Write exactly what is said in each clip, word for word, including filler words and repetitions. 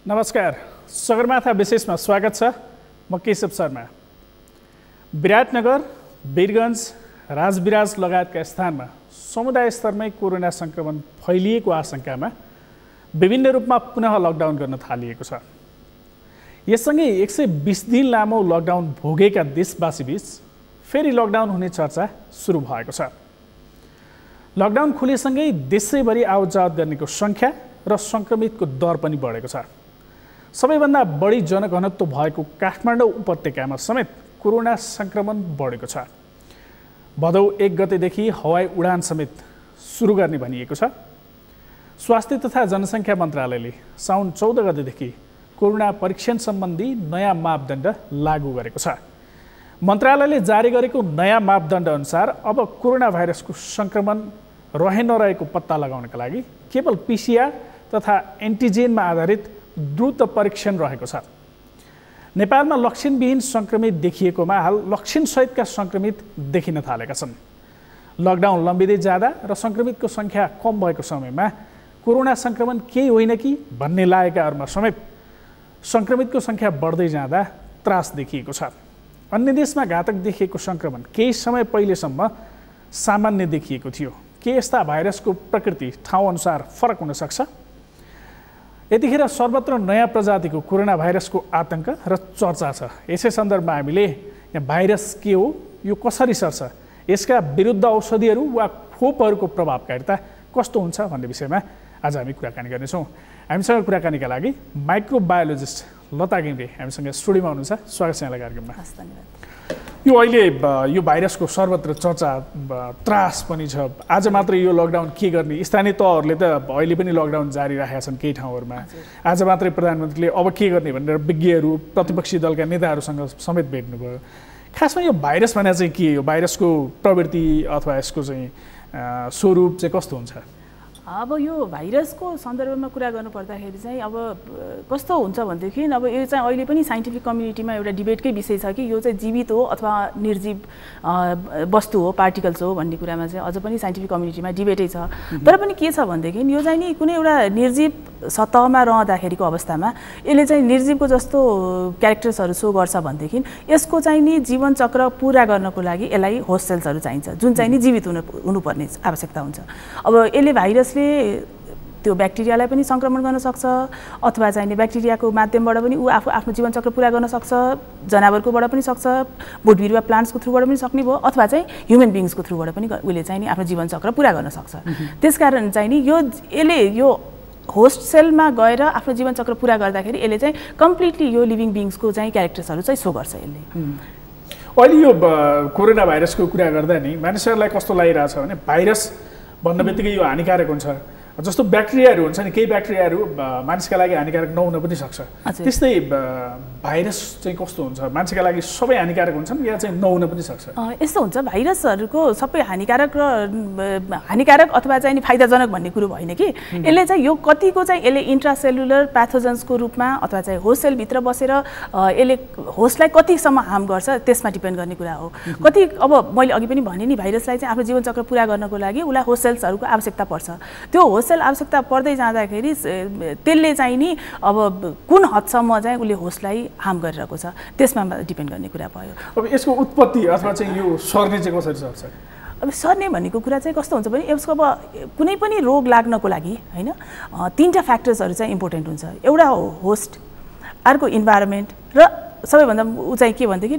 नमस्कार, सगरमाथा विशेषमा स्वागत छ। म केशव शर्मा। विराटनगर, वीरगञ्ज, राजविराज लगायतका स्थानमा समुदाय स्तरमै कोरोना संक्रमण फैलिएको आशंकामा विभिन्न रूपमा पुनः लकडाउन गर्न थालिएको छ। यससँगै एक सय बीस दिन लामो लकडाउन भोगेका देशवासीबीच फेरि लकडाउन हुने चर्चा सुरु भएको छ। लकडाउन खुलेसँगै देशैभरि आवतजावत गर्नेको सङ्ख्या र सङ्क्रमितको दर पनि बढेको छ। सबैभन्दा बढी जनघनत्व भएको काठमाडौँ उपत्यकामा समेत कोरोना संक्रमण बढेको छ। भदौ एक गतेदेखि हवाई उडान समेत सुरु गर्ने भनिएको छ। स्वास्थ्य तथा जनसङ्ख्या मन्त्रालयले साउन चौध गतेदेखि कोरोना परीक्षण सम्बन्धी नयाँ मापदण्ड लागू गरेको छ। मन्त्रालयले जारी गरेको नयाँ मापदण्ड अनुसार अब कोरोना भाइरसको संक्रमण रहे नरहेको पत्ता लगाउनका लागि केवल पीसीआर तथा एन्टिजेनमा आधारित द्रुत परीक्षण रहेको छ। नेपालमा लक्षणविहीन संक्रमित देखिएकोमा हाल लक्षणसहितका संक्रमित देखिन थालेका छन्। लकडाउन लम्बिँदै जाँदा र संक्रमितको सङ्ख्या कम भएको समयमा कोरोना संक्रमण केही होइन कि भन्ने लागेकाहरूमा समेत संक्रमितको सङ्ख्या बढ्दै जाँदा त्रास देखिएको छ। अन्य देशमा घातक देखिएको संक्रमण केही समय पहिलेसम्म सामान्य देखिएको थियो। के यस्ता भाइरसको प्रकृति ठाउँअनुसार फरक हुन सक्छ? यतिखेर सर्वत्र नयाँ प्रजातिको कोरोना भाइरसको आतंक र चर्चा छ। यसै सन्दर्भमा हामीले यहाँ भाइरस के हो, यो कसरी सर्छ, यसका विरुद्ध औषधिहरू वा खोपहरूको प्रभावकारिता कस्तो हुन्छ भन्ने विषयमा आज हामी कुराकानी गर्नेछौँ। हामीसँग कुराकानीका लागि माइक्रोबायोलोजिस्ट लता घिमिरे हामीसँग स्टुडियोमा हुनुहुन्छ। स्वागत छ यहाँलाई कार्यक्रममा। यो अहिले यो भाइरसको सर्वत्र चर्चा त्रास पनि छ। आज मात्र यो लकडाउन के गर्ने, स्थानीय तहहरूले त अहिले पनि लकडाउन जारी राखेका छन् केही ठाउँहरूमा। आज मात्रै प्रधानमन्त्रीले अब के गर्ने भनेर विज्ञहरू प्रतिपक्षी दलका नेताहरूसँग समेत भेट्नुभयो। खासमा यो भाइरस भने चाहिँ के, यो भाइरसको प्रवृत्ति अथवा यसको चाहिँ स्वरूप चाहिँ कस्तो हुन्छ? अब यो भाइरसको सन्दर्भमा कुरा गर्नुपर्दाखेरि चाहिँ अब कस्तो हुन्छ भनेदेखि अब यो चाहिँ अहिले पनि साइन्टिफिक कम्युनिटीमा एउटा डिबेटकै विषय छ कि यो चाहिँ जीवित हो अथवा निर्जीव वस्तु हो, पार्टिकल्स हो भन्ने कुरामा चाहिँ अझ पनि साइन्टिफिक कम्युनिटीमा डिबेटै छ। तर पनि के छ भनेदेखि यो चाहिँ नि कुनै एउटा निर्जीव सतहमा रहँदाखेरिको अवस्थामा यसले चाहिँ निर्जीवको जस्तो क्यारेक्टर्सहरू सो गर्छ भनेदेखि यसको चाहिँ नि जीवनचक्र पुरा गर्नको लागि यसलाई होस्ट सेल्सहरू चाहिन्छ, जुन चाहिँ नि जीवित हुनु हुनुपर्ने आवश्यकता हुन्छ। अब यसले भाइरस त्यो ब्याक्टेरियालाई पनि संक्रमण गर्न सक्छ अथवा चाहिँ ब्याक्टेरियाको माध्यमबाट पनि ऊ आफू आफ्नो जीवनचक्र पुरा गर्न सक्छ, जनावरकोबाट पनि सक्छ, बोट बिरुवा प्लान्ट्सको थ्रुबाट पनि सक्ने भयो, अथवा चाहिँ ह्युमन बिङ्सको थ्रुबाट पनि उसले चाहिँ नि आफ्नो जीवनचक्र पुरा गर्न सक्छ। त्यसकारण चाहिँ नि यो यसले यो होस्ट सेलमा गएर आफ्नो जीवनचक्र पुरा गर्दाखेरि यसले चाहिँ कम्प्लिटली यो लिभिङ बिङ्सको चाहिँ क्यारेक्टर्सहरू चाहिँ सो गर्छ यसले। अहिले यो कोरोना भाइरसको कुरा गर्दा नि मानिसहरूलाई कस्तो लागिरहेछ भने भाइरस भन्न बित्तिकै यो हानिकारक हुन्छ। जस्तो ब्याक्टेरियाहरू हुन्छ नि, केही ब्याक्टेरियाहरू मानिसका लागि हानिकारक नहुन पनि सक्छ। त्यस्तै भाइरस चाहिँ कस्तो हुन्छ, मान्छेका लागि सबै हानिकारक हुन्छन् या चाहिँ नहुन पनि सक्छ? यस्तो हुन्छ, भाइरसहरूको सबै हानिकारक र हानिकारक अथवा चाहिँ फाइदाजनक भन्ने कुरो होइन कि यसले चाहिँ यो कतिको चाहिँ यसले इन्ट्रासेलुलर प्याथोजन्सको रूपमा अथवा चाहिँ होस्ट सेलभित्र बसेर यसले होस्टलाई कतिसम्म हार्म गर्छ त्यसमा डिपेन्ड गर्ने कुरा हो। कति अब मैले अघि पनि भने नि भाइरसलाई चाहिँ आफ्नो जीवनचक्र पुरा गर्नको लागि उसलाई होस्ट सेल्सहरूको आवश्यकता पर्छ। त्यो होस्ट सेल आवश्यकता पर्दै जाँदाखेरि त्यसले चाहिँ नि अब कुन हदसम्म चाहिँ उसले होस्टलाई हार्म गरिरहेको छ त्यसमा डिपेन्ड गर्ने कुरा भयो। अब यसको उत्पत्ति अथवा चाहिँ यो सर्ने चाहिँ कसरी सर्छ? अब सर्ने भनेको कुरा चाहिँ कस्तो हुन्छ भने यसको अब कुनै पनि रोग लाग्नको लागि होइन तिनवटा फ्याक्टर्सहरू चाहिँ इम्पोर्टेन्ट हुन्छ। एउटा हो होस्ट, अर्को इन्भाइरोमेन्ट र सबैभन्दा ऊ चाहिँ के भनेदेखि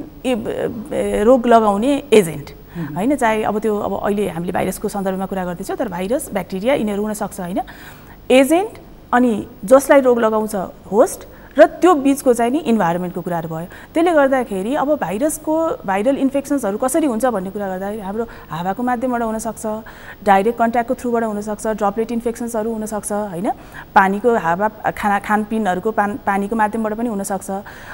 रोग लगाउने एजेन्ट होइन। चाहे अब त्यो अब अहिले हामीले भाइरसको सन्दर्भमा कुरा गर्दैछौँ, तर भाइरस ब्याक्टेरिया यिनीहरू हुनसक्छ होइन। एजेन्ट अनि जसलाई रोग लगाउँछ होस्ट र त्यो बिचको चाहिँ नि इन्भाइरोमेन्टको कुराहरू भयो। त्यसले गर्दाखेरि अब भाइरसको भाइरल इन्फेक्सन्सहरू कसरी हुन्छ भन्ने कुरा गर्दाखेरि हाम्रो हावाको माध्यमबाट हुनसक्छ, डाइरेक्ट कन्ट्याक्टको थ्रुबाट हुनसक्छ, ड्रपलेट इन्फेक्सन्सहरू हुनसक्छ होइन, पानीको हावा खाना खानपिनहरूको पा पानीको माध्यमबाट पनि हुनसक्छ,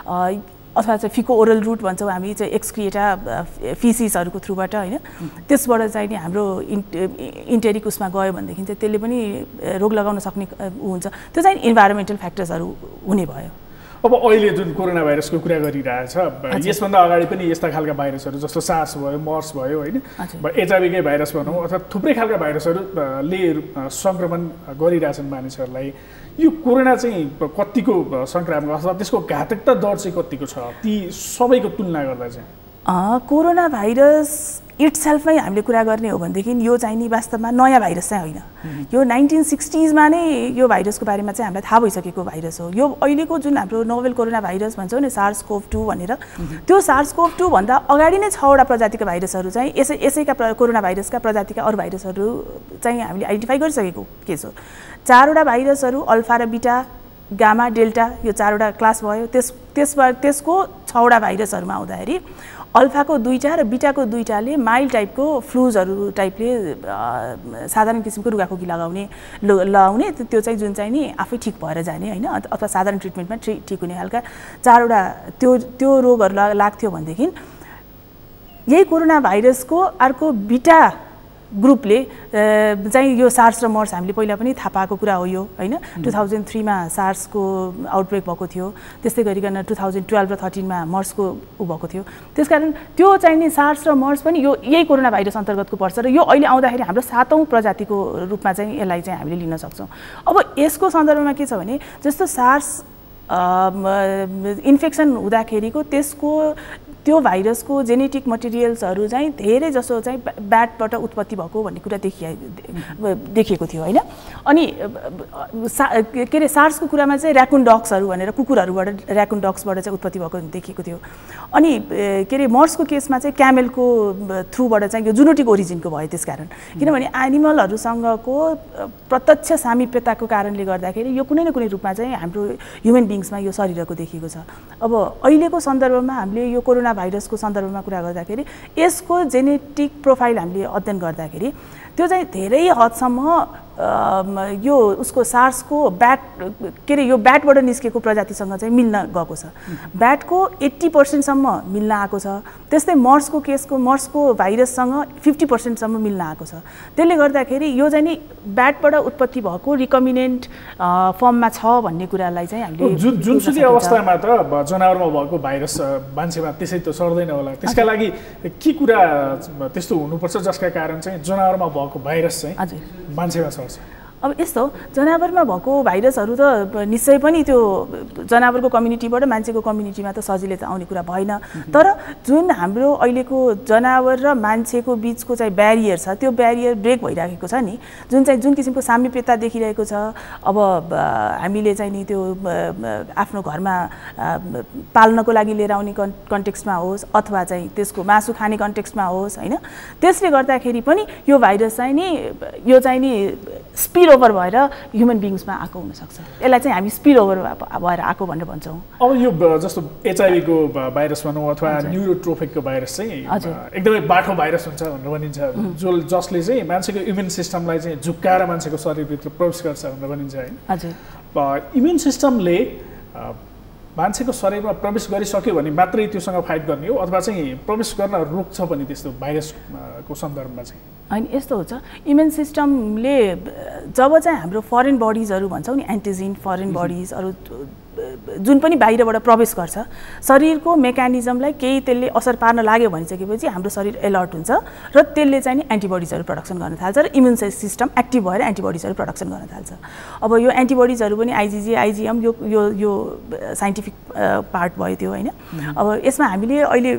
अथवा चाहिँ फिको ओरल रुट भन्छौँ हामी चाहिँ एक्सक्रिएटा फिसिसहरूको थ्रुबाट होइन। त्यसबाट चाहिँ नि हाम्रो इन्टेरिक उसमा गयो भनेदेखि चाहिँ त्यसले पनि रोग लगाउन सक्ने ऊ हुन्छ। त्यो चाहिँ इन्भाइरोमेन्टल फ्याक्टर्सहरू हुने भयो। अब अहिले जुन कोरोना भाइरसको कुरा गरिरहेछ यसभन्दा अगाडि पनि यस्ता खालका भाइरसहरू जस्तो सार्स भयो मर्स भयो होइन एचआइभीकै भाइरस भनौँ अथवा थुप्रै खालका भाइरसहरूले सङ्क्रमण गरिरहेछन् मानिसहरूलाई यो कोरोना चाहिँ कतिको सङ्क्रामक अथवा त्यसको घातकता दर चाहिँ कतिको छ ती सबैको तुलना गर्दा चाहिँ कोरोना भाइरस इट्सेल्फमै हामीले कुरा गर्ने हो भनेदेखि यो चाहिँ नि वास्तवमा नयाँ भाइरस चाहिँ होइन यो नाइन्टिन सिक्सटिजमा नै यो भाइरसको बारेमा चाहिँ हामीलाई थाहा भइसकेको भाइरस हो यो अहिलेको जुन हाम्रो नोभेल कोरोना भाइरस भन्छौँ नि सार्स कोभ टू भनेर त्यो सार्स कोभ टू भन्दा अगाडि नै छवटा प्रजातिका भाइरसहरू चाहिँ यसै यसैका कोरोना भाइरसका प्रजातिका अरू भाइरसहरू चाहिँ हामीले आइडेन्टिफाई गरिसकेको केस हो चारवटा भाइरसहरू अल्फा र बिटा गामा डेल्टा यो चारवटा क्लास भयो त्यस त्यसमा त्यसको छवटा भाइरसहरूमा आउँदाखेरि अल्फाको दुईटा र बिटाको दुईटाले माइल्ड टाइपको फ्लूजहरू टाइपले साधारण किसिमको रुगाखोकी लगाउने लगाउने त्यो चाहिँ जुन चाहिँ नि आफै ठिक भएर जाने होइन अथवा साधारण ट्रिटमेन्टमा ठिक हुने खालका चारवटा त्यो त्यो रोगहरू लाग्थ्यो भनेदेखि यही कोरोना भाइरसको अर्को बिटा ग्रुपले चाहिँ यो सार्स र मर्स हामीले पहिला पनि थाहा पाएको कुरा हो यो होइन टु थाउजन्ड थ्रीमा सार्सको आउटब्रेक भएको थियो त्यस्तै गरिकन टु थाउजन्ड टुवेल्भ र थर्टिनमा मर्सको ऊ भएको थियो त्यसकारण त्यो चाहिँ नि सार्स र मर्स पनि यो यही कोरोना भाइरस अन्तर्गतको पर्छ र यो अहिले आउँदाखेरि हाम्रो सातौँ प्रजातिको रूपमा चाहिँ यसलाई चाहिँ हामीले लिन सक्छौँ अब यसको सन्दर्भमा के छ भने जस्तो सार्स इन्फेक्सन हुँदाखेरिको त्यसको त्यो भाइरसको जेनेटिक मटेरियल्सहरू चाहिँ धेरै जसो चाहिँ ब्याटबाट उत्पत्ति भएको भन्ने कुरा देखिया देखिएको थियो होइन अनि सा के अरे सार्सको कुरामा चाहिँ ऱ्याकुन डग्सहरू भनेर कुकुरहरूबाट ऱ्याकुन डग्सबाट चाहिँ उत्पत्ति भएको देखिएको थियो अनि के अरे मर्सको केसमा चाहिँ क्यामेलको थ्रुबाट चाहिँ यो जुनोटिक ओरिजिनको भयो त्यसकारण किनभने एनिमलहरूसँगको प्रत्यक्ष सामिप्यताको कारणले गर्दाखेरि यो कुनै न कुनै रूपमा चाहिँ हाम्रो ह्युमन बिङ्समा यो शरीरको देखिएको छ अब अहिलेको सन्दर्भमा हामीले यो कोरोना भाइरसको सन्दर्भमा कुरा गर्दाखेरि यसको जेनेटिक प्रोफाइल हामीले अध्ययन गर्दाखेरि त्यो चाहिँ धेरै हदसम्म यो उसको सार्सको ब्याट के अरे यो ब्याटबाट निस्केको प्रजातिसँग चाहिँ मिल्न गएको छ ब्याटको एट्टी पर्सेन्टसम्म मिल्न आएको छ त्यस्तै मर्सको केसको मर्सको भाइरससँग फिफ्टी पर्सेन्टसम्म मिल्न आएको छ त्यसले गर्दाखेरि यो चाहिँ नि ब्याटबाट उत्पत्ति भएको रिकमिनेन्ट फर्ममा छ भन्ने कुरालाई चाहिँ हामीले जुन जुनसुकै अवस्थामा त जनावरमा भएको भाइरस मान्छेमा त्यसै त सर्दैन होला त्यसका लागि के कुरा त्यस्तो हुनुपर्छ जसका कारण चाहिँ जनावरमा भएको भाइरस चाहिँ हजुर मान्छेमा सर्छ अब यस्तो जनावरमा भएको भाइरसहरू त निश्चय पनि त्यो जनावरको कम्युनिटीबाट मान्छेको कम्युनिटीमा त सजिलै त आउने कुरा भएन तर जुन हाम्रो अहिलेको जनावर र मान्छेको बिचको चाहिँ ब्यारियर छ त्यो ब्यारियर ब्रेक भइराखेको छ नि जुन चाहिँ जुन किसिमको सामिप्यता देखिरहेको छ अब हामीले चाहिँ नि त्यो आफ्नो घरमा पाल्नको लागि लिएर आउने कन् कन्टेक्स्टमा होस् अथवा चाहिँ त्यसको मासु खाने कन्टेक्स्टमा होस् होइन त्यसले गर्दाखेरि पनि यो भाइरस चाहिँ नि यो चाहिँ नि स्पिड ओभर भएर ह्युमन बिङ्समा आएको हुनसक्छ यसलाई चाहिँ हामी स्पिड ओभर भएर आएको भनेर भन्छौँ अब यो जस्तो एचआइभीको भाइरस भनौँ अथवा न्युरोट्रोफिकको भाइरस चाहिँ एकदमै बाठो भाइरस हुन्छ भनेर भनिन्छ जो जसले चाहिँ मान्छेको इम्युन सिस्टमलाई चाहिँ झुक्काएर मान्छेको शरीरभित्र प्रवेश गर्छ भनेर भनिन्छ है हजुर इम्युन सिस्टमले मान्छेको शरीरमा प्रवेश गरिसक्यो भने मात्रै त्योसँग फाइट गर्ने हो अथवा चाहिँ प्रवेश गर्न रोक्छ पनि त्यस्तो भाइरसको सन्दर्भमा चाहिँ होइन यस्तो हुन्छ इम्युन सिस्टमले जब चाहिँ हाम्रो फरेन बडिजहरू भन्छौँ नि एन्टिजिन फरेन बडिजहरू जुन पनि बाहिरबाट प्रवेश गर्छ शरीरको मेकानिजमलाई केही त्यसले असर पार्न लाग्यो भनिसकेपछि हाम्रो शरीर एलर्ट हुन्छ र त्यसले चाहिँ नि एन्टिबडिजहरू प्रडक्सन गर्न थाल्छ र इम्युन सिस्टम एक्टिभ भएर एन्टिबडिजहरू प्रडक्सन गर्न थाल्छ अब यो एन्टिबडिजहरू पनि आइजिजी आइजिएम यो यो यो साइन्टिफिक पार्ट भयो त्यो होइन अब यसमा हामीले अहिले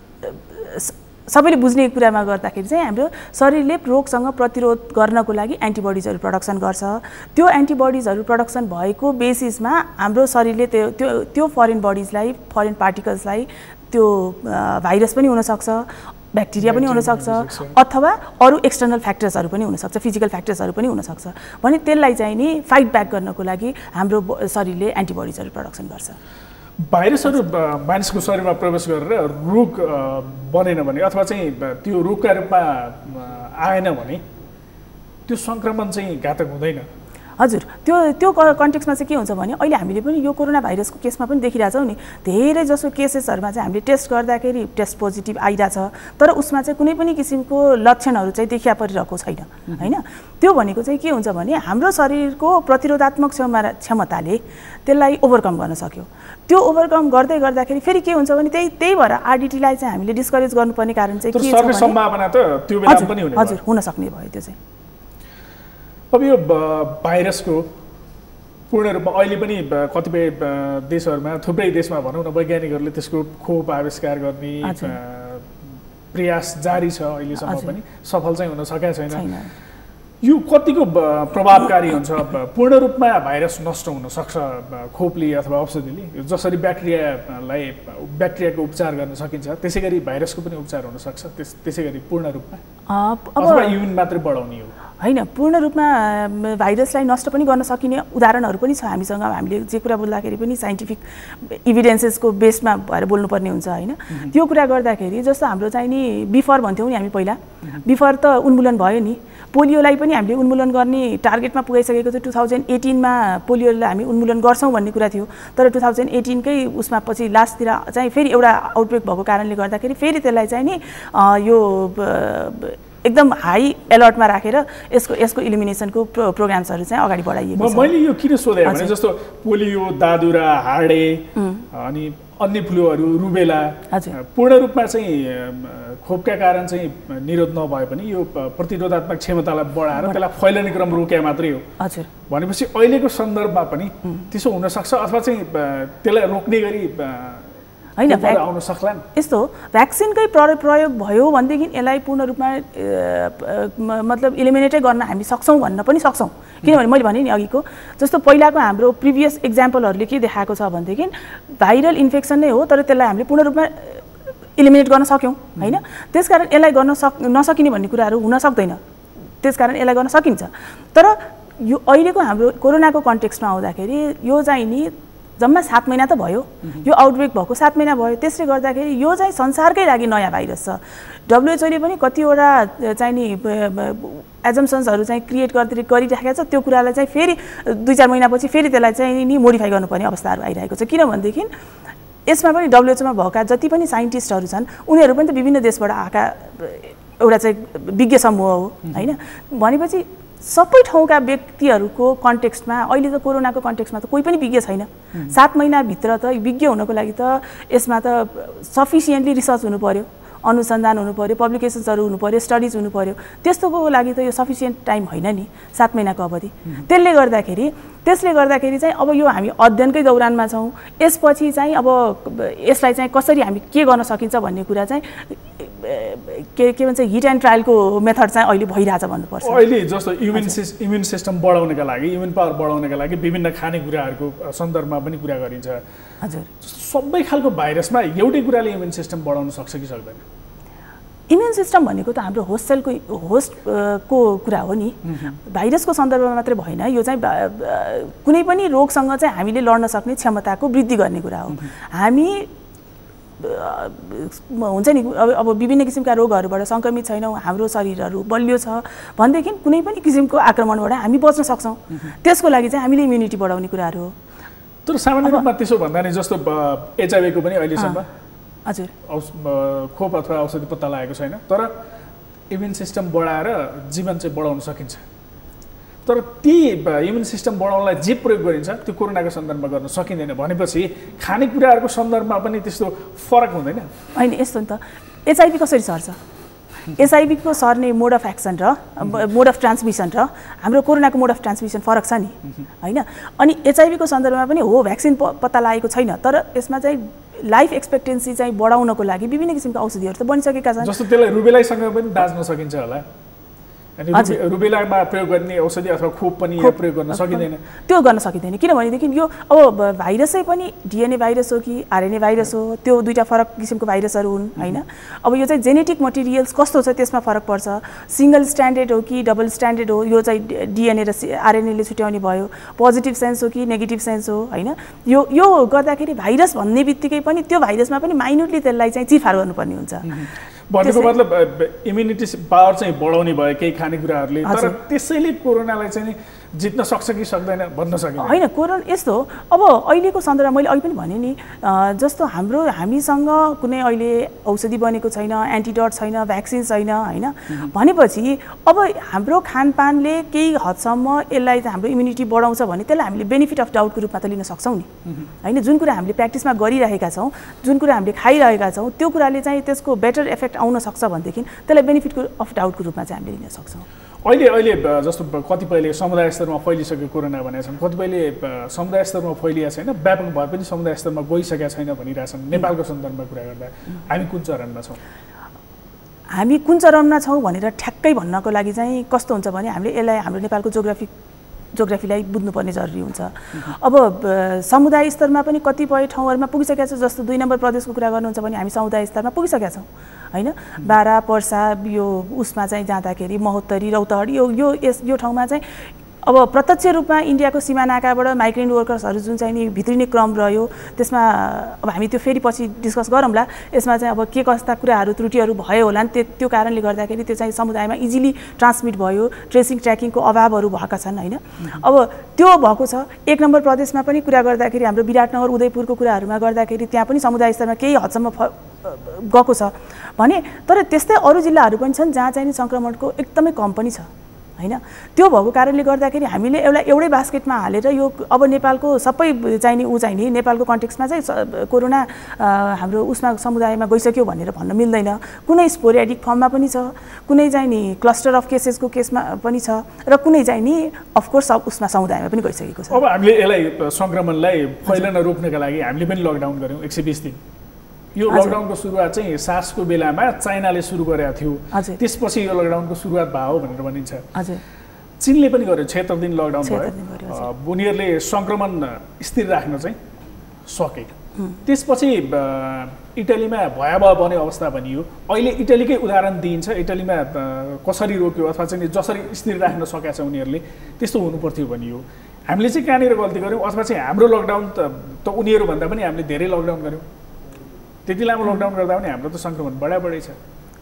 सबैले बुझ्ने कुरामा गर्दाखेरि चाहिँ हाम्रो शरीरले रोगसँग प्रतिरोध गर्नको लागि एन्टिबडिजहरू प्रडक्सन गर्छ त्यो एन्टिबडिजहरू प्रडक्सन भएको बेसिसमा हाम्रो शरीरले त्यो त्यो त्यो फरेन बडिजलाई फरेन पार्टिकल्सलाई त्यो भाइरस पनि हुनसक्छ ब्याक्टेरिया पनि हुनसक्छ अथवा अरू एक्सटर्नल फ्याक्टर्सहरू पनि हुनसक्छ फिजिकल फ्याक्टर्सहरू पनि हुनसक्छ भने त्यसलाई चाहिँ नि फाइट ब्याक गर्नको लागि हाम्रो शरीरले एन्टिबडिजहरू प्रडक्सन गर्छ भाइरसहरू मानिसको शरीरमा प्रवेश गरेर रोग बनेन भने अथवा चाहिँ त्यो रोगका रूपमा आएन भने त्यो सङ्क्रमण चाहिँ घातक हुँदैन हजुर त्यो त्यो कन्टेक्स्टमा चाहिँ के हुन्छ भने अहिले हामीले पनि यो कोरोना भाइरसको केसमा पनि देखिरहेछौँ नि धेरै जसो केसेसहरूमा चाहिँ हामीले टेस्ट गर्दाखेरि टेस्ट पोजिटिभ आइरहेछ तर उसमा चाहिँ कुनै पनि किसिमको लक्षणहरू चाहिँ देखिया परिरहेको छैन होइन त्यो भनेको चाहिँ के हुन्छ भने हाम्रो शरीरको प्रतिरोधात्मक क्षमता क्षमताले त्यसलाई ओभरकम गर्न सक्यो त्यो ओभरकम गर्दै गर्दाखेरि फेरि के हुन्छ भने त्यही त्यही भएर आरडिटीलाई चाहिँ हामीले डिस्करेज गर्नुपर्ने कारण चाहिँ के छ सम्भावना त त्यो बेला पनि हुने हजुर हुन सक्ने भयो त्यो चाहिँ अब यो भाइरसको पूर्ण रूपमा अहिले पनि कतिपय देशहरूमा थुप्रै देशमा भनौँ न वैज्ञानिकहरूले त्यसको खोप आविष्कार गर्ने प्रयास जारी छ अहिलेसम्म पनि सफल चाहिँ हुन सकेको छैन यो कतिको प्रभावकारी हुन्छ पूर्ण रूपमा भाइरस नष्ट हुन सक्छ खोपले अथवा औषधिले जसरी ब्याक्टेरियालाई ब्याक्टेरियाको उपचार गर्न सकिन्छ त्यसै गरी भाइरसको पनि उपचार हुन सक्छ त्यस त्यसै गरी पूर्ण रूपमा अथवा इम्युन मात्रै बढाउने हो होइन पूर्ण रूपमा भाइरसलाई नष्ट पनि गर्न सकिने उदाहरणहरू पनि छ हामीसँग हामीले जे कुरा बोल्दाखेरि पनि साइन्टिफिक इभिडेन्सेसको बेसमा भएर बोल्नुपर्ने हुन्छ होइन त्यो कुरा गर्दाखेरि जस्तो हाम्रो चाहिँ नि बिफर भन्थ्यौँ नि हामी पहिला बिफर त उन्मूलन भयो नि पोलियोलाई पनि हामीले उन्मूलन गर्ने टार्गेटमा पुगाइसकेको थियो टु थाउजन्ड एटिनमा पोलियोलाई हामी उन्मूलन गर्छौँ भन्ने कुरा थियो तर टु थाउजन्ड एटिनकै उसमा पछि लास्टतिर चाहिँ फेरि एउटा आउटब्रेक भएको कारणले गर्दाखेरि फेरि त्यसलाई चाहिँ नि यो एकदम हाई अलर्टमा राखेर यसको यसको इलिमिनेसनको प्रो प्रोग्राम्सहरू चाहिँ अगाडि बढाइएको छ मैले यो किन सोधेँ भने जस्तो पोलियो दादुरा हाडे अनि अन्य फ्लूहरू रुबेला पूर्ण रूपमा चाहिँ खोपका कारण चाहिँ निरोध नभए पनि यो प्रतिरोधात्मक क्षमतालाई बढाएर त्यसलाई फैलने क्रम रोके मात्रै हो हजुर भनेपछि अहिलेको सन्दर्भमा पनि त्यसो हुन सक्छ अथवा चाहिँ त्यसलाई रोक्ने गरी होइन आउन सक्लान् यस्तो भ्याक्सिनकै प्रयोग भयो भनेदेखि यसलाई पूर्ण रूपमा मतलब इलिमिनेटै गर्न हामी सक्छौँ भन्न पनि सक्छौँ किनभने मैले भने नि अघिको जस्तो पहिलाको हाम्रो प्रिभियस इक्जाम्पलहरूले के देखाएको छ भनेदेखि भाइरल इन्फेक्सन नै हो तर त्यसलाई हामीले पूर्ण रूपमा इलिमिनेट गर्न सक्यौँ होइन त्यसकारण यसलाई गर्न सक नसकिने भन्ने कुराहरू हुन सक्दैन त्यसकारण यसलाई गर्न सकिन्छ तर यो अहिलेको हाम्रो कोरोनाको कन्टेक्स्टमा आउँदाखेरि यो चाहिँ नि जम्मा सात महिना त भयो यो आउटब्रेक भएको सात महिना भयो त्यसले गर्दाखेरि यो चाहिँ संसारकै लागि नयाँ भाइरस छ डब्लुएचओले पनि कतिवटा चाहिँ नि एजम्सन्सहरू चाहिँ क्रिएट गर्दै गरिराखेको छ त्यो कुरालाई चाहिँ फेरि दुई चार महिनापछि फेरि त्यसलाई चाहिँ नि मोडिफाई गर्नुपर्ने अवस्थाहरू आइरहेको छ किनभनेदेखि यसमा पनि डब्लुएचओमा भएका जति पनि साइन्टिस्टहरू छन् उनीहरू पनि त विभिन्न देशबाट आएका एउटा चाहिँ विज्ञ समूह हो होइन भनेपछि सबै ठाउँका व्यक्तिहरूको कन्टेक्स्टमा अहिले त कोरोनाको कन्टेक्स्टमा त कोही पनि विज्ञ छैन सात महिनाभित्र त विज्ञ हुनको लागि त यसमा त सफिसियन्टली रिसर्च हुनु पर्यो अनुसन्धान हुनु पर्यो पब्लिकेसन्सहरू हुनु पर्यो स्टडिज हुनु पर्यो त्यस्तोको लागि त यो सफिसियन्ट टाइम होइन नि सात महिनाको अवधि त्यसले गर्दाखेरि त्यसले गर्दाखेरि चाहिँ अब यो हामी अध्ययनकै दौरानमा छौँ यसपछि चाहिँ अब यसलाई चाहिँ कसरी हामी के गर्न सकिन्छ भन्ने कुरा चाहिँ के के भन्छ हिट एन्ड ट्रायलको मेथड चाहिँ अहिले भइरहेछ भन्नुपर्छ अहिले जस्तो इम्युन सिस्ट इम्युन सिस्टम बढाउनका लागि इम्युन पावर बढाउनका लागि विभिन्न खानेकुराहरूको सन्दर्भमा पनि कुरा गरिन्छ हजुर सबै खालको भाइरसमा एउटै कुराले इम्युन सिस्टम बढाउन सक्छ कि सक्दैन इम्युन सिस्टम भनेको त हाम्रो होस्ट सेलको होस्टको कुरा हो नि भाइरसको सन्दर्भमा मात्रै भएन यो चाहिँ कुनै पनि रोगसँग चाहिँ हामीले लड्न सक्ने क्षमताको वृद्धि गर्ने कुरा हो हामी हुन्छ नि अब अब विभिन्न किसिमका रोगहरूबाट सङ्क्रमित छैनौँ हाम्रो शरीरहरू बलियो छ भनेदेखि कुनै पनि किसिमको आक्रमणबाट हामी बच्न सक्छौँ त्यसको लागि चाहिँ हामीले इम्युनिटी बढाउने कुराहरू हो तर सामान्य रूपमा त्यसो भन्दा नि जस्तो एचआइभीको पनि अहिलेसम्म हजुर खोप अथवा औषधि पत्ता लागेको छैन तर इम्युन सिस्टम बढाएर जीवन चाहिँ बढाउन सकिन्छ तर ती इम्युन सिस्टम बढाउनलाई जे प्रयोग गरिन्छ त्यो कोरोनाको सन्दर्भमा गर्न सकिँदैन भनेपछि खानेकुराहरूको सन्दर्भमा पनि त्यस्तो फरक हुँदैन होइन यस्तो नि त एचआइभी कसरी सर्छ एचआइभीको सर्ने मोड अफ एक्सन र मोड अफ ट्रान्समिसन र हाम्रो कोरोनाको मोड अफ ट्रान्समिसन फरक छ नि होइन अनि एचआइभीको सन्दर्भमा पनि हो भ्याक्सिन पत्ता लागेको छैन तर यसमा चाहिँ लाइफ एक्सपेक्टेन्सी चाहिँ बढाउनको लागि विभिन्न किसिमका औषधिहरू त बनिसकेका छन् जस्तो त्यसलाई रुबेलासँग पनि दाज्न सकिन्छ होला अनि रुबेलामा प्रयोग गर्ने औषधि अथवा खोप पनि प्रयोग गर्न सकिँदैन त्यो गर्न सकिँदैन किनभनेदेखि यो अब भाइरसै पनि डिएनए भाइरस हो कि आरएनए भाइरस हो त्यो दुईवटा फरक किसिमको भाइरसहरू हुन् होइन अब यो चाहिँ जेनेटिक मटेरियल्स कस्तो छ त्यसमा फरक पर्छ सिङ्गल स्ट्यान्डर्ड हो कि डबल स्ट्यान्डर्ड हो यो चाहिँ डिएनए र आरएनएले छुट्याउने भयो पोजिटिभ सेन्स हो कि नेगेटिभ सेन्स हो होइन यो यो गर्दाखेरि भाइरस भन्ने बित्तिकै पनि त्यो भाइरसमा पनि माइन्युटली त्यसलाई चाहिँ चिरफार गर्नुपर्ने हुन्छ भनेको मतलब इम्युनिटी पावर चाहिँ बढाउने भयो केही खानेकुराहरूले तर त्यसैले कोरोनालाई चाहिँ जित्न सक्छ कि सक्दैन भन्न सकिँदैन होइन। कोरोना यस्तो हो, अब अहिलेको सन्दर्भमा मैले अहिले पनि भने नि जस्तो हाम्रो हामीसँग कुनै अहिले औषधि बनेको छैन, एन्टिडोट छैन, भ्याक्सिन छैन होइन, भनेपछि अब हाम्रो खानपानले केही हदसम्म यसलाई चाहिँ हाम्रो इम्युनिटी बढाउँछ भने त्यसलाई हामीले बेनिफिट अफ डाउटको रूपमा त लिन सक्छौँ नि होइन। जुन कुरा हामीले प्र्याक्टिसमा गरिरहेका छौँ, जुन कुरा हामीले खाइरहेका छौँ, त्यो कुराले चाहिँ त्यसको बेटर इफेक्ट आउन सक्छ भनेदेखि त्यसलाई बेनिफिट अफ डाउटको रूपमा चाहिँ हामीले लिन सक्छौँ। अहिले अहिले जस्तो कतिपयले समुदाय स्तरमा फैलिसक्यो कोरोना भनेका छन्, कतिपयले समुदाय स्तरमा फैलिएको छैन, व्यापक भए पनि समुदाय स्तरमा गइसकेका छैन भनिरहेछन्। नेपालको सन्दर्भमा कुरा गर्दा हामी कुन चरणमा छौँ? हामी कुन चरणमा छौँ भनेर ठ्याक्कै भन्नको लागि चाहिँ कस्तो हुन्छ भने हामीले यसलाई हाम्रो नेपालको जोग्राफी जोग्राफीलाई बुझ्नुपर्ने जरुरी हुन्छ। अब समुदाय स्तरमा पनि कतिपय ठाउँहरूमा पुगिसकेका छ, जस्तो दुई नम्बर प्रदेशको कुरा गर्नुहुन्छ भने हामी समुदाय स्तरमा पुगिसकेका छौँ होइन। बारा पर्सा यो उसमा चाहिँ जाँदाखेरि महोत्तरी रौतहट यो यो यस यो ठाउँमा चाहिँ अब प्रत्यक्ष रूपमा इन्डियाको सीमा नाकाबाट माइग्रेन्ट वर्कर्सहरू जुन चाहिँ नि भित्रिने क्रम रह्यो, त्यसमा अब हामी त्यो फेरि पछि डिस्कस गरौँला। यसमा चाहिँ अब के कस्ता कुराहरू त्रुटिहरू भयो होला नि, त्यो त्यो कारणले गर्दाखेरि त्यो चाहिँ समुदायमा इजिली ट्रान्समिट भयो, ट्रेसिङ ट्र्याकिङको अभावहरू भएका छन् होइन। अब त्यो भएको छ। एक नम्बर प्रदेशमा पनि कुरा गर्दाखेरि हाम्रो विराटनगर उदयपुरको कुराहरूमा गर्दाखेरि त्यहाँ पनि समुदाय स्तरमा केही हदसम्म गएको छ भने, तर त्यस्तै अरू जिल्लाहरू पनि छन् जहाँ चाहिँ नि सङ्क्रमणको एकदमै कम पनि छ होइन। त्यो भएको कारणले गर्दाखेरि हामीले एउटा एउटै बास्केटमा हालेर यो अब नेपालको सबै चाहिने ऊ चाहिने नेपालको कन्टेक्स्टमा चाहिँ कोरोना हाम्रो उसमा समुदायमा गइसक्यो भनेर भन्न मिल्दैन। कुनै स्पोरेडिक फर्ममा पनि छ, कुनै चाहिँ नि क्लस्टर अफ केसेसको केसमा पनि छ, र कुनै चाहिँ नि अफकोर्स उसमा समुदायमा पनि गइसकेको छ। अब हामीले यसलाई सङ्क्रमणलाई फैलन रोक्नका लागि हामीले पनि लकडाउन गऱ्यौँ एक सय बिस दिन। यो लकडाउनको सुरुवात चाहिँ सार्सको बेलामा चाइनाले सुरु गरेको थियो, त्यसपछि यो लकडाउनको सुरुवात भयो भनेर भनिन्छ। हजुर, चीनले पनि गर्यो, छिहत्तर दिन लकडाउन भयो। उनीहरूले सङ्क्रमण स्थिर राख्न चाहिँ सके। त्यसपछि इटालीमा भयावह बन्ने अवस्था भनियो। अहिले इटालीकै उदाहरण दिइन्छ, इटालीमा कसरी रोक्यो अथवा चाहिँ जसरी स्थिर राख्न सकेका छ उनीहरूले त्यस्तो हुनुपर्थ्यो भनियो। हामीले चाहिँ कहाँनिर गल्ती गऱ्यौँ अथवा चाहिँ हाम्रो लकडाउन त उनीहरूभन्दा पनि हामीले धेरै लकडाउन गऱ्यौँ। त्यति लामो लकडाउन गर्दा पनि हाम्रो त सङ्क्रमण बढा बढी छ।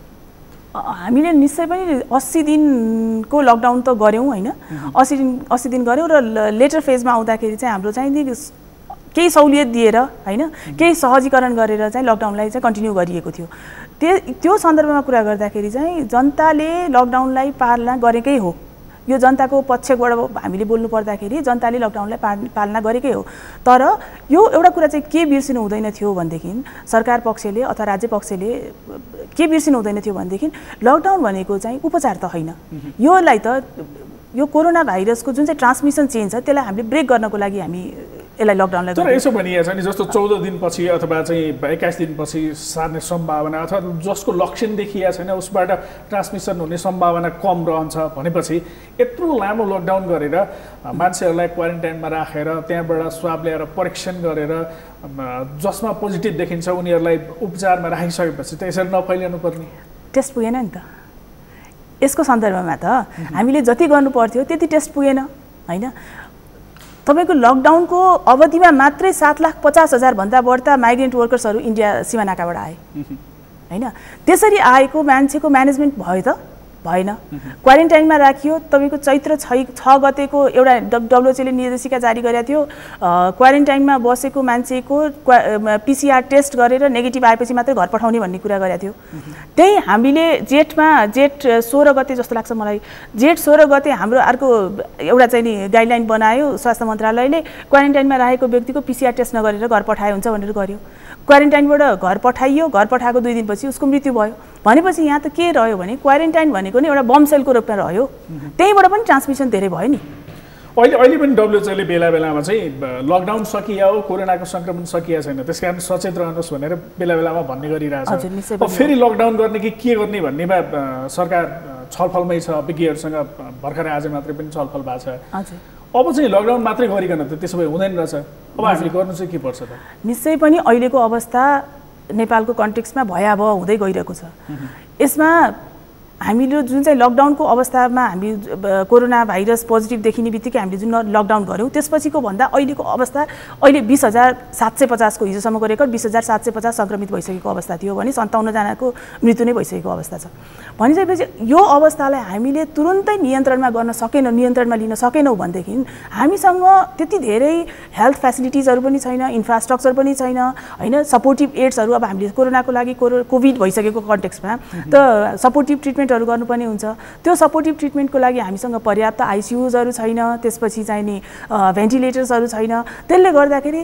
हामीले निश्चय पनि अस्सी दिनको लकडाउन त गऱ्यौँ होइन। अस्सी दिन अस्सी दिन गऱ्यौँ र लेटर फेजमा आउँदाखेरि चाहिँ हाम्रो चाहिँ केही सहुलियत दिएर होइन, केही सहजीकरण गरेर चाहिँ लकडाउनलाई चाहिँ कन्टिन्यू गरिएको थियो। त्यो त्यो सन्दर्भमा कुरा गर्दाखेरि चाहिँ जनताले लकडाउनलाई पालना गरेकै हो। यो जनताको पक्षबाट हामीले बोल्नु पर्दाखेरि जनताले लकडाउनलाई पालना गरेकै हो। तर यो एउटा कुरा चाहिँ के बिर्सिनु हुँदैन थियो भनेदेखि सरकार पक्षले अथवा राज्य पक्षले के बिर्सिनु हुँदैन थियो भनेदेखि लकडाउन भनेको चाहिँ उपचार त होइन। योलाई त यो कोरोना भाइरसको जुन चाहिँ ट्रान्समिसन चेन छ त्यसलाई हामीले ब्रेक गर्नको लागि हामी यसलाई लकडाउनलाई तर यसो भनिएको छ नि, जस्तो चौध दिनपछि अथवा चाहिँ एक्काइस दिनपछि सार्ने सम्भावना अथवा जसको लक्षण देखिएको छैन उसबाट ट्रान्समिसन हुने सम्भावना कम रहन्छ भनेपछि यत्रो लामो लकडाउन गरेर मान्छेहरूलाई क्वारेन्टाइनमा राखेर त्यहाँबाट स्वाब ल्याएर परीक्षण गरेर जसमा पोजिटिभ देखिन्छ उनीहरूलाई उपचारमा राखिसकेपछि त यसरी नफैलिनु पर्ने? टेस्ट पुगेन नि त। यसको सन्दर्भमा त हामीले जति गर्नु पर्थ्यो त्यति टेस्ट पुगेन होइन। तपाईँको लकडाउनको अवधिमा मात्रै सात लाख पचास हजारभन्दा बढ्ता माइग्रेन्ट वर्कर्सहरू इन्डिया सीमा नाकाबाट आए होइन। त्यसरी आएको मान्छेको म्यानेजमेन्ट भयो त भएन। क्वारेन्टाइनमा राखियो। तपाईँको चैत्र छ छ गतेको एउटा डब्लुएचओले निर्देशिका जारी गरेको थियो, क्वारेन्टाइनमा बसेको मान्छेको पिसिआर टेस्ट गरेर नेगेटिभ आएपछि मात्रै घर पठाउने भन्ने कुरा गरेको थियो। त्यही हामीले जेठमा जेठ सोह्र गते जस्तो लाग्छ मलाई, जेठ सोह्र गते हाम्रो अर्को एउटा चाहिँ नि गाइडलाइन बनायो स्वास्थ्य मन्त्रालयले, क्वारेन्टाइनमा राखेको व्यक्तिको पिसिआर टेस्ट नगरेर घर पठाए हुन्छ भनेर गर्यो। क्वारेन्टाइनबाट घर पठाइयो, घर पठाएको दुई दिनपछि उसको मृत्यु भयो। भनेपछि यहाँ त के रह्यो भने क्वारेन्टाइन भनेको नि एउटा बम सेलको रूपमा रह्यो, त्यहीँबाट पनि ट्रान्समिसन धेरै भयो नि। अहिले अहिले पनि डब्लुएचओले बेला बेलामा चाहिँ लकडाउन सकिया हो, कोरोनाको सङ्क्रमण सकिया छैन, त्यस कारण सचेत रहनुहोस् भनेर बेला बेलामा भन्ने गरिरहेछ। अब फेरि लकडाउन गर्ने कि के गर्ने भन्नेमा सरकार छलफलमै छ, विज्ञहरूसँग भर्खरै आज मात्रै पनि छलफल भएको छ। अब चाहिँ लकडाउन मात्रै गरिकन त त्यसो भए हुँदैन रहेछ। अब हामीले गर्नु चाहिँ के पर्छ त? निश्चय पनि अहिलेको अवस्था नेपालको कन्टेक्स्टमा भयावह हुँदै गइरहेको छ। यसमा हामीले जुन चाहिँ लकडाउनको अवस्थामा हामी कोरोना भाइरस पोजिटिभ देखिने बित्तिकै हामीले जुन लकडाउन गऱ्यौँ त्यसपछिको भन्दा अहिलेको अवस्था अहिले बिस हजार सात सय पचासको हिजोसम्मको रेकर्ड बिस हजार सात सय पचास सङ्क्रमित भइसकेको अवस्था थियो भने सन्ताउन्नजनाको मृत्यु नै भइसकेको अवस्था छ। भनिसकेपछि यो अवस्थालाई हामीले तुरुन्तै नियन्त्रणमा गर्न सकेनौँ, नियन्त्रणमा लिन सकेनौँ भनेदेखि हामीसँग त्यति धेरै हेल्थ फेसिलिटिजहरू पनि छैन, इन्फ्रास्ट्रक्चर पनि छैन होइन, सपोर्टिभ एड्सहरू अब हामीले कोरोनाको लागि कोरो कोभिड भइसकेको कन्टेक्स्टमा त सपोर्टिभ ट्रिटमेन्टहरू गर्नुपर्ने हुन्छ। त्यो सपोर्टिभ ट्रिटमेन्टको लागि हामीसँग पर्याप्त आइसियुजहरू छैन, त्यसपछि चाहिँ नि भेन्टिलेटर्सहरू छैन। त्यसले गर्दाखेरि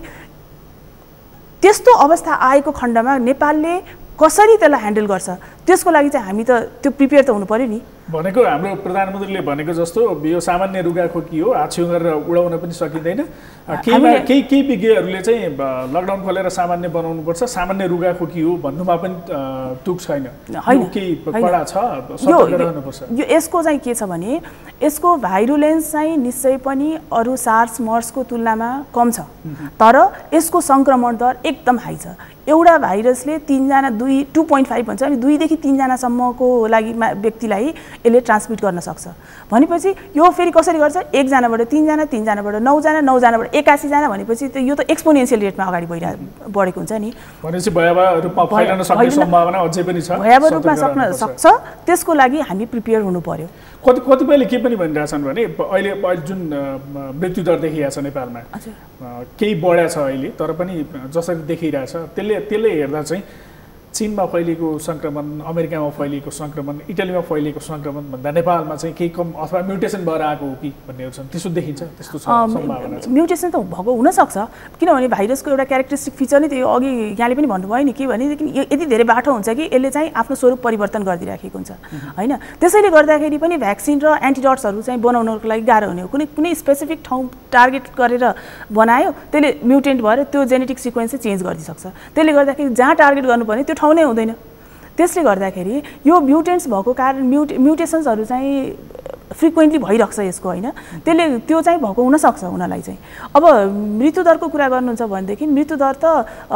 त्यस्तो अवस्था आएको खण्डमा नेपालले कसरी त्यसलाई ह्यान्डल गर्छ त्यसको लागि चाहिँ हामी त त्यो प्रिपेयर त हुनु पर्यो नि। भनेको हाम्रो प्रधानमन्त्रीले भनेको जस्तो यो सामान्य रुगाखोकी हो, हाछ्यौँ गरेर उडाउन पनि सकिँदैन। केही केही केही विज्ञहरूले चाहिँ लकडाउन खोलेर सामान्य बनाउनुपर्छ, सामान्य रुगाखोकी हो भन्नुमा पनि तुक छैन, केही कडा छ, सतर्क रहनुपर्छ। यो यसको चाहिँ के छ भने यसको भाइरुलेन्स चाहिँ निश्चय पनि अरू सार्स मर्सको तुलनामा कम छ, तर यसको सङ्क्रमण दर एकदम हाई छ। एउटा भाइरसले तीनजना दुई टू पोइन्ट फाइभ भन्छ अनि दुईदेखि तीनजनासम्मको लागि व्यक्तिलाई यसले ट्रान्समिट गर्न सक्छ। भनेपछि यो फेरि कसरी गर्छ, एकजनाबाट तिनजना, तिनजनाबाट नौजना, नौजनाबाट एकासीजना भनेपछि त यो त एक्सपोनेन्सियल रेटमा अगाडि बढिरह बढेको हुन्छ नि। भनेपछि भयावह रूपमा फैलन सक्ने सम्भावना अझै पनि छ, भयावह रूपमा सक्न सक्छ। त्यसको लागि हामी प्रिपेयर हुनु पर्यो। कति कतिपयले के पनि भनिरहेछन् भने अहिले अहिले जुन मृत्यु दर देखिरहेछ नेपालमा केही बढ्या छ अहिले, तर पनि जसरी देखिरहेछ त्यसले त्यसले हेर्दा चाहिँ चीनमा फैलिएको सङ्क्रमण, अमेरिकामा फैलिएको सङ्क्रमण, इटालीमा फैलिएको सङ्क्रमण भन्दा नेपालमा चाहिँ केही कम अथवा म्युटेसन भएर आएको हो कि भन्नेहरू छन्, त्यसो देखिन्छ, त्यस्तो छ सम्भावना छ। म्युटेसन त भएको हुनसक्छ, किनभने भाइरसको एउटा क्यारेक्टरिस्टिक फिचर नै त्यो अघि यहाँले पनि भन्नुभयो नि, के भनेदेखि यति धेरै बाटो हुन्छ कि यसले चाहिँ आफ्नो स्वरूप परिवर्तन गरिदिराखेको हुन्छ होइन। त्यसैले गर्दाखेरि पनि भ्याक्सिन र एन्टिडट्सहरू चाहिँ बनाउनको लागि गाह्रो हुने हो। कुनै कुनै स्पेसिफिक ठाउँ टार्गेट गरेर बनायो त्यसले म्युटेन्ट भएर त्यो जेनेटिक सिक्वेन्स चाहिँ चेन्ज गरिदिइसक्छ। त्यसले गर्दाखेरि जहाँ टार्गेट गर्नुपर्ने त्यो ठाउँ नै हुँदैन। त्यसले गर्दाखेरि यो म्युटेन्ट्स भएको कारण म्युट म्युटेसन्सहरू चाहिँ फ्रिक्वेन्टली भइरहेको छ यसको होइन, त्यसले त्यो चाहिँ भएको हुनसक्छ उनीहरूलाई चाहिँ। अब मृत्युदरको कुरा गर्नुहुन्छ भनेदेखि मृत्युदर त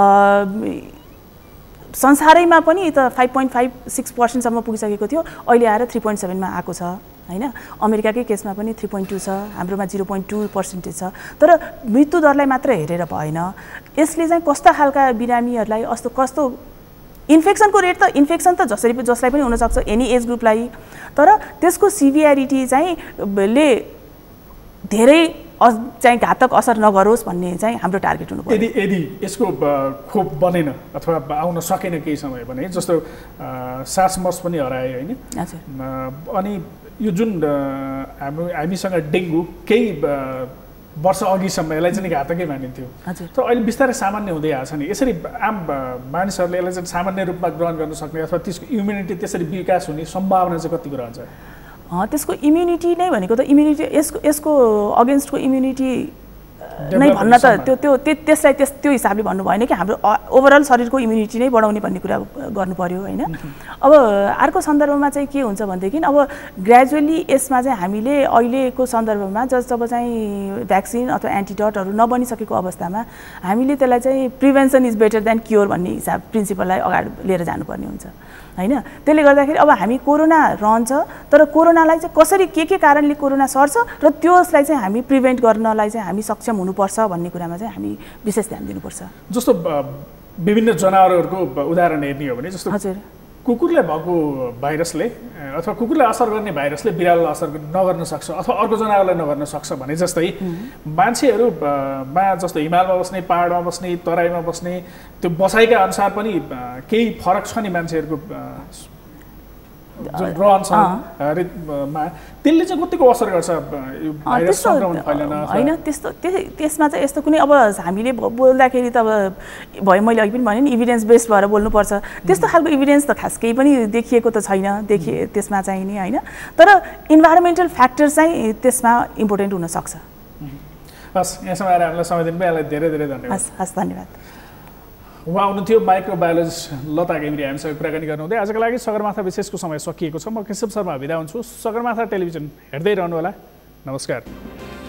संसारैमा पनि त फाइभ पोइन्ट फाइभ सिक्स पर्सेन्टसम्म पुगिसकेको थियो, अहिले आएर थ्री पोइन्ट सेभेनमा आएको छ होइन। अमेरिकाकै केसमा पनि थ्री पोइन्ट टू छ, हाम्रोमा जिरो पोइन्ट टू पर्सेन्टेज छ। तर मृत्युदरलाई मात्र हेरेर भएन, यसले चाहिँ कस्ता खालका बिरामीहरूलाई अस्तो कस्तो इन्फेक्सनको रेट त इन्फेक्सन त जसरी जसलाई पनि हुनसक्छ एनी एज ग्रुपलाई, तर त्यसको सिभियारिटी चाहिँ ले धेरै चाहिँ घातक असर नगरोस् भन्ने चाहिँ हाम्रो टार्गेट हुनु पर्यो। यदि यदि यसको खोप बनेन अथवा आउन सकेन केही समय भने जस्तो सार्स मर्स पनि हरायो होइन, अनि यो जुन हाम्रो हामीसँग डेङ्गु केही वर्ष अघिसम्म यसलाई चाहिँ घातकै मानिन्थ्यो, तर अहिले बिस्तारै सामान्य हुँदै आएको छ नि। यसरी आम मानिसहरूले यसलाई चाहिँ सामान्य रूपमा ग्रहण गर्न सक्ने अथवा त्यसको इम्युनिटी त्यसरी विकास हुने सम्भावना चाहिँ कतिको रहन्छ? त्यसको इम्युनिटी नै भनेको त इम्युनिटी यसको यसको अगेन्स्टको इम्युनिटी नै भन्न त त्यो त्यो त्यसलाई त्यस त्यो हिसाबले भन्नु भएन कि हाम्रो ओभरअल शरीरको इम्युनिटी नै बढाउने भन्ने कुरा गर्नु पर्यो होइन। अब अर्को सन्दर्भमा चाहिँ के हुन्छ भनेदेखि अब ग्रेजुअली यसमा चाहिँ हामीले अहिलेको सन्दर्भमा जब जब चाहिँ भ्याक्सिन अथवा एन्टिडटहरू नबनिसकेको अवस्थामा हामीले त्यसलाई चाहिँ prevention is better than cure भन्ने हिसाब प्रिन्सिपललाई अगाडि लिएर जानुपर्ने हुन्छ होइन। त्यसले गर्दाखेरि अब हामी कोरोना रहन्छ, तर कोरोनालाई चाहिँ कसरी के के कारणले कोरोना सर्छ र त्यसलाई चाहिँ हामी प्रिभेन्ट गर्नलाई चाहिँ हामी सक्षम हुनुपर्छ भन्ने कुरामा चाहिँ हामी विशेष ध्यान दिनुपर्छ। जस्तो विभिन्न जनावरहरूको उदाहरण हेर्ने हो भने जस्तो हजुर कुकुरले भएको भाइरसले अथवा कुकुरलाई असर गर्ने भाइरसले बिरालोलाई असर नगर्न सक्छ अथवा अर्को जनावरलाई नगर्न सक्छ भने जस्तै मान्छेहरूमा जस्तो हिमालमा बस्ने, पाहाडमा बस्ने, तराईमा बस्ने त्यो बसाइका अनुसार पनि केही फरक छ नि मान्छेहरूको जुन रहनसहनमा, त्यसले चाहिँ कतिको असर गर्छ भाइरस सङ्क्रमण फैलन होइन। त्यस्तो त्यसमा चाहिँ यस्तो कुनै अब हामीले बोल्दाखेरि त अब भयो, मैले अघि पनि भने नि इभिडेन्स बेस्ड भएर बोल्नुपर्छ, त्यस्तो खालको इभिडेन्स त खास केही पनि देखिएको त छैन देखिए त्यसमा चाहिँ नि होइन। तर इन्भाइरोमेन्टल फ्याक्टर चाहिँ त्यसमा इम्पोर्टेन्ट हुनसक्छ। हस्, यहाँसम्म आएर हामीलाई समय दिनुभयो, यसलाई धेरै धेरै धन्यवाद। हस् हस् धन्यवाद। उहाँ हुनुहुन्थ्यो माइक्रोबायोलोजिस्ट लता घिमिरे, हामीसँग कुराकानी गर्नुहुँदै। आजको लागि सगरमाथा विशेषको समय सकिएको छ। म केशव शर्मा बिदा हुन्छु। सगरमाथा टेलिभिजन हेर्दै रहनुहोला। नमस्कार।